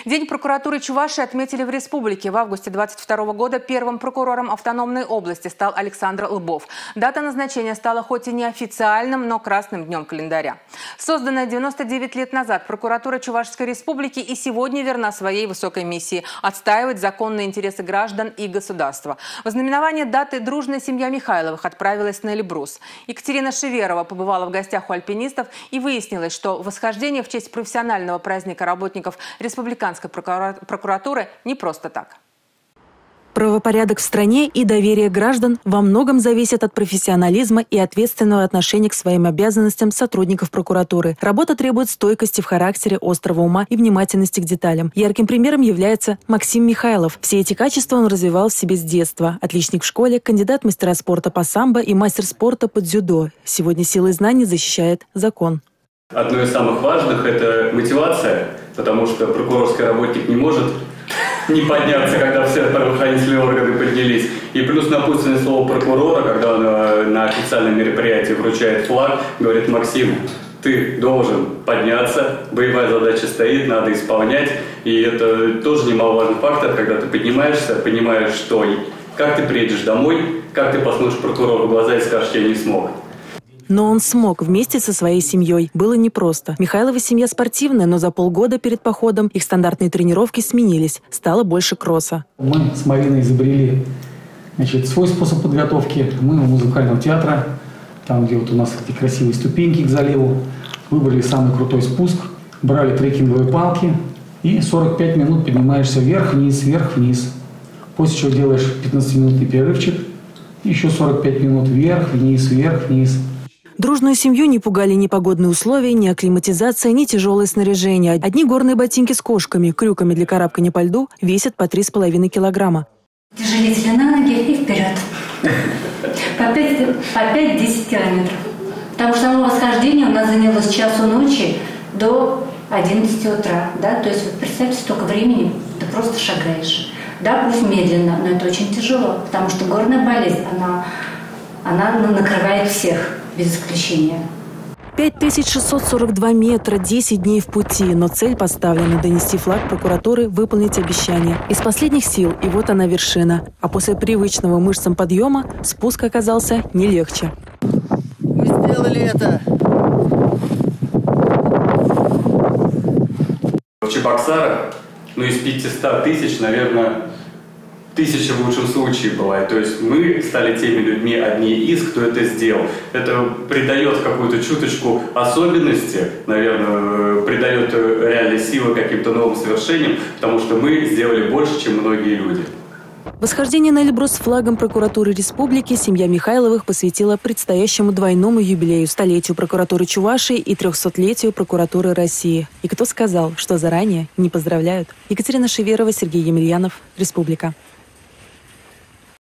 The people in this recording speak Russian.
День прокуратуры Чувашии отметили в республике. В августе 2022 года первым прокурором автономной области стал Александр Лбов. Дата назначения стала хоть и неофициальным, но красным днем календаря. Созданная 99 лет назад прокуратура Чувашской республики и сегодня верна своей высокой миссии – отстаивать законные интересы граждан и государства. В ознаменование даты дружная семья Михайловых отправилась на Эльбрус. Екатерина Шеверова побывала в гостях у альпинистов и выяснилось, что восхождение в честь профессионального праздника работников республиканской прокуратуры не просто так. Правопорядок в стране и доверие граждан во многом зависят от профессионализма и ответственного отношения к своим обязанностям сотрудников прокуратуры. Работа требует стойкости в характере, острого ума и внимательности к деталям. Ярким примером является Максим Михайлов. Все эти качества он развивал в себе с детства. Отличник в школе, кандидат мастера спорта по самбо и мастер спорта по дзюдо. Сегодня силой знаний защищает закон. Одно из самых важных – это мотивация, потому что прокурорский работник не может не подняться, когда все правоохранительные органы поднялись. И плюс напутственное слово прокурора, когда он на официальном мероприятии вручает флаг, говорит: Максим, ты должен подняться, боевая задача стоит, надо исполнять. И это тоже немаловажный фактор, когда ты поднимаешься, понимаешь, что как ты приедешь домой, как ты посмотришь прокурору в глаза и скажешь: я не смог. Но он смог вместе со своей семьей. Было непросто. Михайлова семья спортивная, но за полгода перед походом их стандартные тренировки сменились. Стало больше кросса. Мы с Мариной изобрели свой способ подготовки. Мы у музыкального театра, там, где вот у нас эти красивые ступеньки к заливу, выбрали самый крутой спуск, брали трекинговые палки и 45 минут поднимаешься вверх-вниз, вверх-вниз. После чего делаешь 15-минутный перерывчик, еще 45 минут вверх-вниз, вверх-вниз. Дружную семью не пугали ни погодные условия, ни акклиматизация, ни тяжелое снаряжение. Одни горные ботинки с кошками, крюками для карабкания по льду весят по 3,5 килограмма. Тяжелители на ноги и вперед. По 5-10 километров. Потому что само восхождение у нас заняло с часу ночи до 11 утра. Да? То есть, вот представьте, столько времени ты просто шагаешь. Да, пусть медленно, но это очень тяжело, потому что горная болезнь, она накрывает всех. Без исключения. 5642 метра, 10 дней в пути, но цель поставлена – донести флаг прокуратуры, выполнить обещание. Из последних сил, и вот она вершина. А после привычного мышцам подъема спуск оказался не легче. Мы сделали это! В Чебоксарах, из 500 тысяч, наверное, 1000 в лучшем случае бывает. То есть мы стали теми людьми, одни из, кто это сделал. Это придает какую-то чуточку особенности, наверное, придает реальной силы каким-то новым совершениям, потому что мы сделали больше, чем многие люди. Восхождение на Эльбрус с флагом прокуратуры республики семья Михайловых посвятила предстоящему двойному юбилею – столетию прокуратуры Чувашии и 300-летию прокуратуры России. И кто сказал, что заранее не поздравляют? Екатерина Шеверова, Сергей Емельянов, Республика.